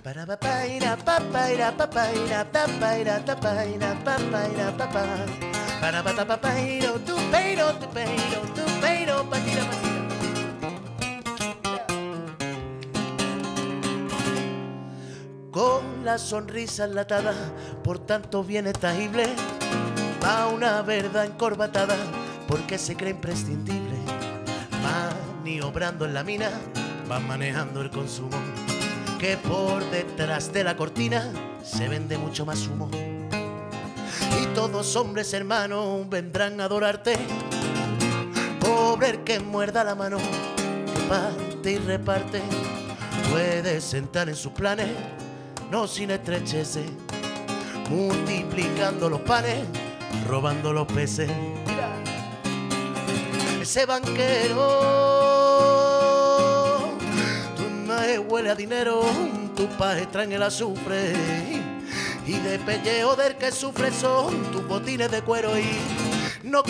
Para papaira, papaira, papaira, tapaira, tapaira, papaira, papá. Para papapairo, tu peiro, patira, patira. Con la sonrisa enlatada, por tanto bien estagible, va una verdad encorbatada, porque se cree imprescindible. Maniobrando en la mina, va manejando el consumo, que por detrás de la cortina se vende mucho más humo. Y todos hombres hermanos vendrán a adorarte, pobre el que muerda la mano, que parte y reparte. Puedes sentar en sus planes, no sin estrecheces, multiplicando los panes, robando los peces. Mira, ese banquero, tu imagen huele a dinero, tu paje traen el azufre, y de pellejo del que sufre son tus botines de cuero. Y no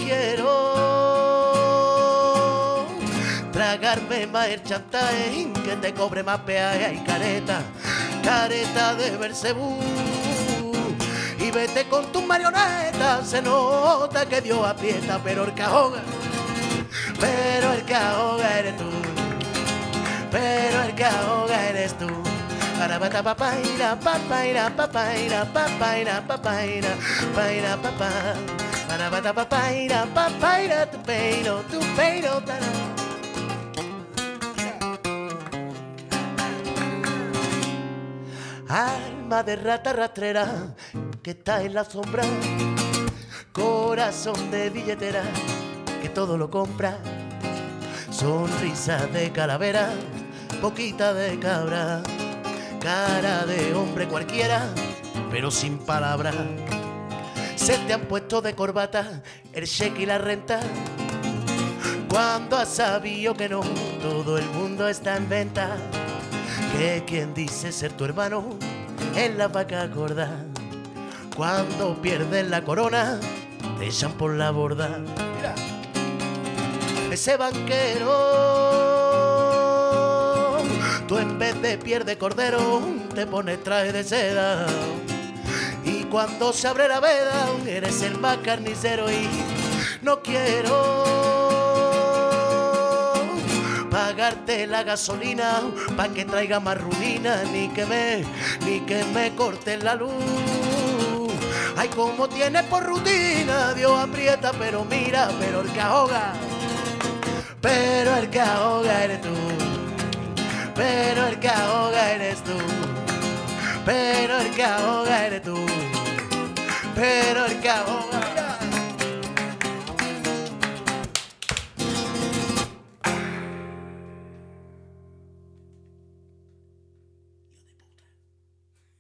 quiero tragarme más el chantaje, que te cobre más peaje. Y careta, careta de Belcebú, y vete con tus marionetas. Se nota que Dios aprieta, pero el que ahoga eres tú, pero el que ahoga eres tú. Para papaira, papaira, papaira, papaira, papaira, paira, papá. Para papaira, papaira, tu peiro, para. Alma de rata rastrera que está en la sombra, corazón de billetera que todo lo compra, sonrisa de calavera, poquita de cabra, cara de hombre cualquiera, pero sin palabras. Se te han puesto de corbata el cheque y la renta, cuando has sabido que no todo el mundo está en venta. Que quien dice ser tu hermano es la vaca gorda, cuando pierdes la corona te echan por la borda. Mira, ese banquero, tú en vez de piel de cordero te pones traje de seda, y cuando se abre la veda eres el más carnicero. Y no quiero pagarte la gasolina pa' que traiga más ruina, ni que me corten la luz. Ay, como tienes por rutina, Dios aprieta, pero mira, pero el que ahoga eres tú, pero el que ahoga eres tú, pero el que ahoga eres tú, pero el que ahoga.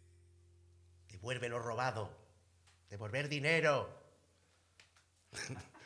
Devuelve lo robado, devolver dinero.